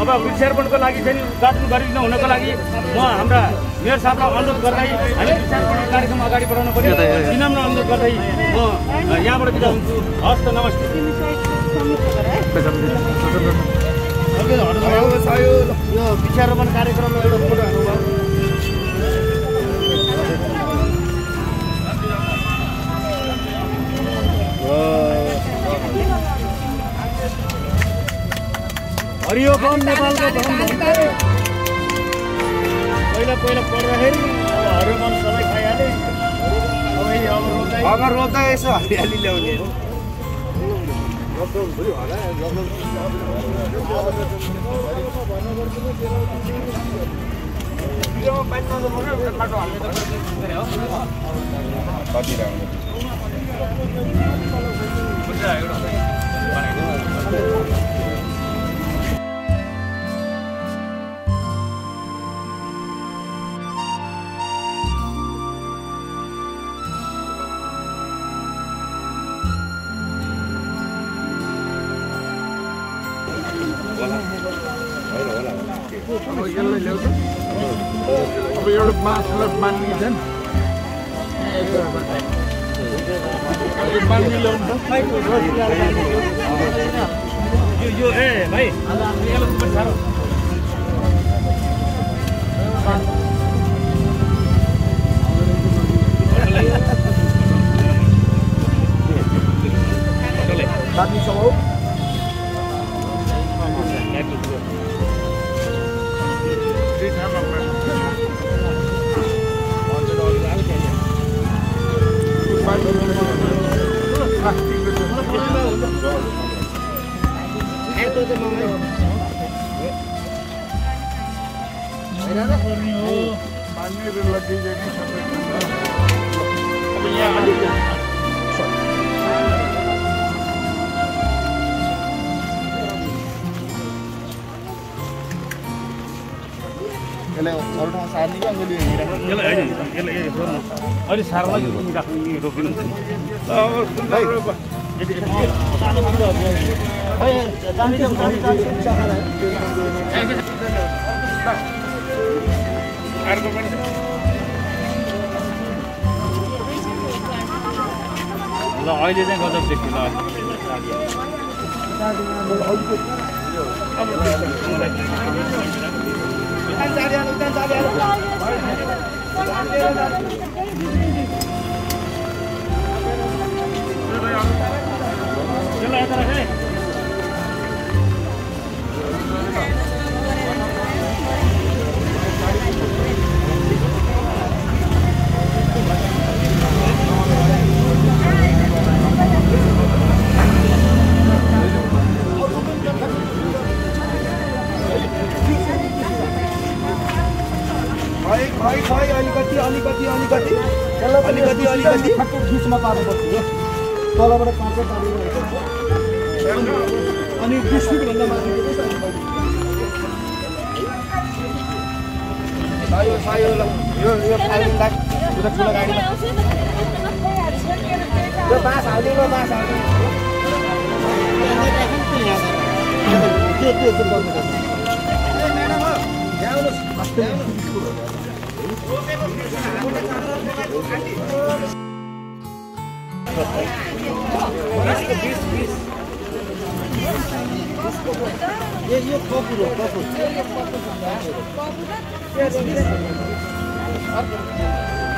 अब वृक्षारोपणको लागि चाहिँ उद्घाटन गरिदिन हुनको लागि म हाम्रा मेयर साहबलाई अनुरोध गर्दै हामी वृक्षारोपण कार्यक्रम अगाडि बढाउन पर्यो विनम्र अनुरोध गर्दै म यहाँबाट बिदा हुन्छु। हस् त, नमस्ते। यो वृक्षारोपण कार्यक्रममा एउटा फोटो हाल्नुभयो। हरियो बम नेपालको भवन पहिला पढ्दाखेरि हरियो बम सबै खाइहाले। अब रोप्दा यसो हरियाली ल्याउने हो। अब एउटा मासुलाई मान्ने यो ए भाइ बाँकी सब अहिले सार्ला रोपिनु ल अहिले चाहिँ गजब देख्छु अलिकति खिच्न पार्नुपर्छ तलबाट काँचो अनि 20 फिटभन्दा माथि यो फाइलिङलाई पुरा ठुलो गाडीमा यो बास हाल्दिनु बास हाल्दिनु त्यो गर्नुपर्छ म्याडम हो ये कपूर हो कपूर